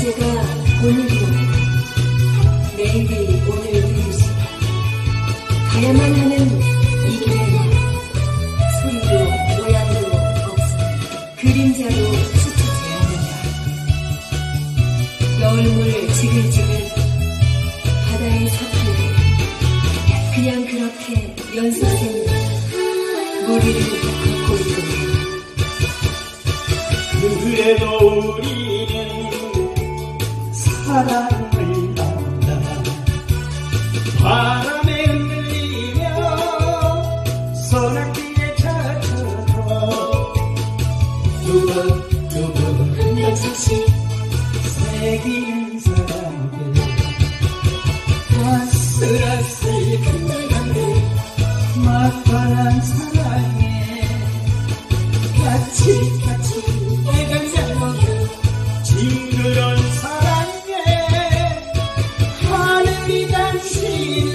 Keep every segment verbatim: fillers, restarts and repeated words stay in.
어제가 오늘이라고 내일이 오늘 되듯이 가야만 하는 이 길에는 소리도 모양도 없어 그림자도 스치지 않는다. 여울물 지글지글 바다의 서편에 그냥 그렇게 연습생 머리를 걷고 있던다. 그래도 우리는 사랑을 한다. 바람에 흔들리며 소나기에 젖혀도 두근두근 한 발짝씩 새기는 사랑들 아슬아슬 간들간들 막판한 사랑에 같이 같이 징그런 사랑에 하늘이 당신을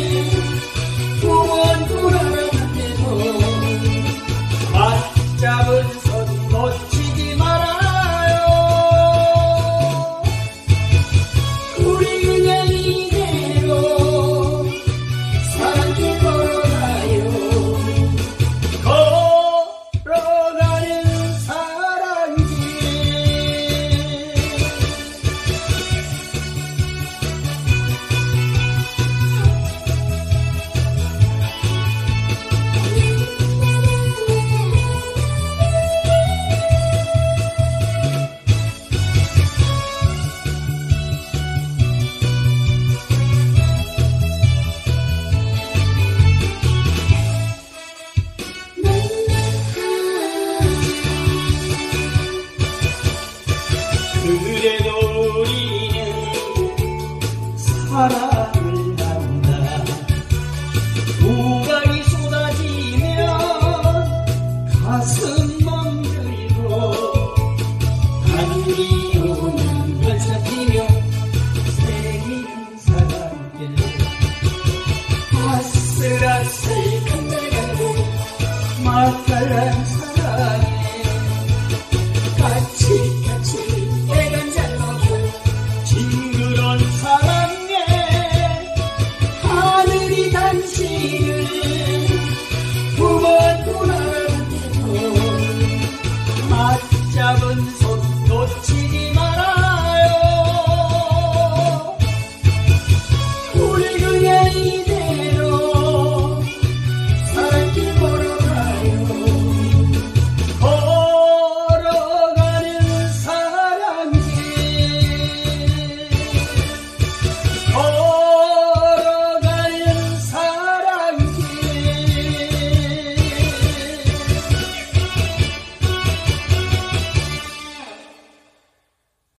구원구원한대도 맞잡은 손 놓치지 말아요. 우리 그냥 이대로 사랑길 걸어가요. 걸어가는 사랑길. 그래도 우리는 사랑을 한다. 우박이 쏟아지면 가슴